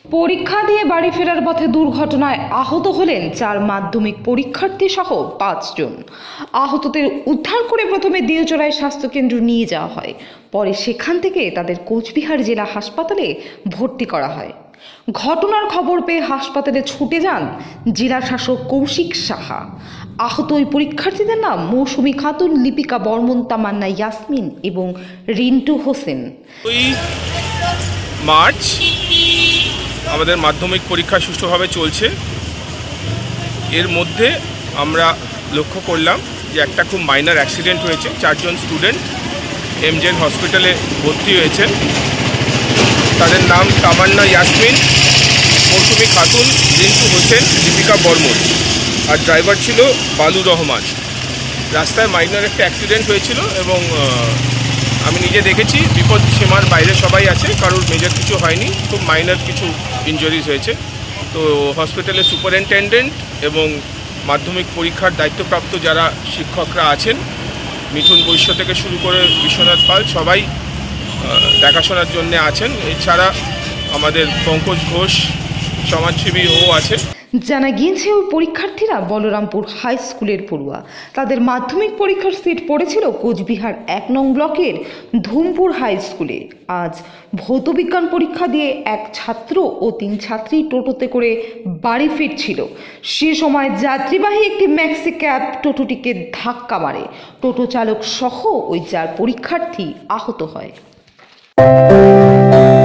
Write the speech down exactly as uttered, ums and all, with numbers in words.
পরীক্ষা দিয়ে বাড়ি ফেরার পথে দুর্ঘটনায় আহত হলেন চার মাধ্যমিক পরীক্ষার্থী সহ পাঁচজন। আহতদের উদ্ধার করে প্রথমে দিয়াচড়ায় স্বাস্থ্যকেন্দ্র নিয়ে যাওয়া হয়, পরে সেখান থেকে তাদের কোচবিহার জেলা হাসপাতালে ভর্তি করা হয়। ঘটনার খবর পেয়ে হাসপাতালে ছুটে যান জেলা শাসক কৌশিক সাহা। আহত ওই পরীক্ষার্থীদের নাম মৌসুমী খাতুন, লিপিকা বর্মন, তামান্না ইয়াসমিন এবং রিন্টু হোসেন। ওই মার্চ আমাদের মাধ্যমিক পরীক্ষা সুষ্ঠুভাবে চলছে। এর মধ্যে আমরা লক্ষ্য করলাম যে একটা খুব মাইনর অ্যাক্সিডেন্ট হয়েছে। চারজন স্টুডেন্ট এমজেন হসপিটালে ভর্তি হয়েছেন। তাদের নাম তামান্না ইয়াসমিন, মৌসুমী খাতুন, রিন্টু হোসেন, লিপিকা বর্মন, আর ড্রাইভার ছিল বালু রহমান। রাস্তায় মাইনর একটা অ্যাক্সিডেন্ট হয়েছিল এবং আমি নিজে দেখেছি বিপদ সীমার বাইরে সবাই আছে, কারোর মেজর কিছু হয়নি, খুব মাইনর কিছু ইনজুরিজ হয়েছে। তো হসপিটালের সুপারিনটেন্ডেন্ট এবং মাধ্যমিক পরীক্ষার দায়িত্বপ্রাপ্ত যারা শিক্ষকরা আছেন, মিঠুন বৈশ্য থেকে শুরু করে বিশ্বনাথ পাল, সবাই দেখাশোনার জন্য আছেন। এছাড়া আমাদের পঙ্কজ ঘোষ সমাজসেবী ও আছে। জানা গিয়েছে ওই পরীক্ষার্থীরা বলরামপুর হাই স্কুলের পড়ুয়া। তাদের মাধ্যমিক পরীক্ষার সিট পড়েছিল কোচবিহার এক নং ব্লকের ধুমপুর হাই স্কুলে। আজ ভৌতবিজ্ঞান পরীক্ষা দিয়ে এক ছাত্র ও তিন ছাত্রী টোটোতে করে বাড়ি ফিরছিল। সে সময় যাত্রীবাহী একটি ম্যাক্সি ক্যাব টোটোটিকে ধাক্কা মারে। টোটো চালক সহ ওই চার পরীক্ষার্থী আহত হয়।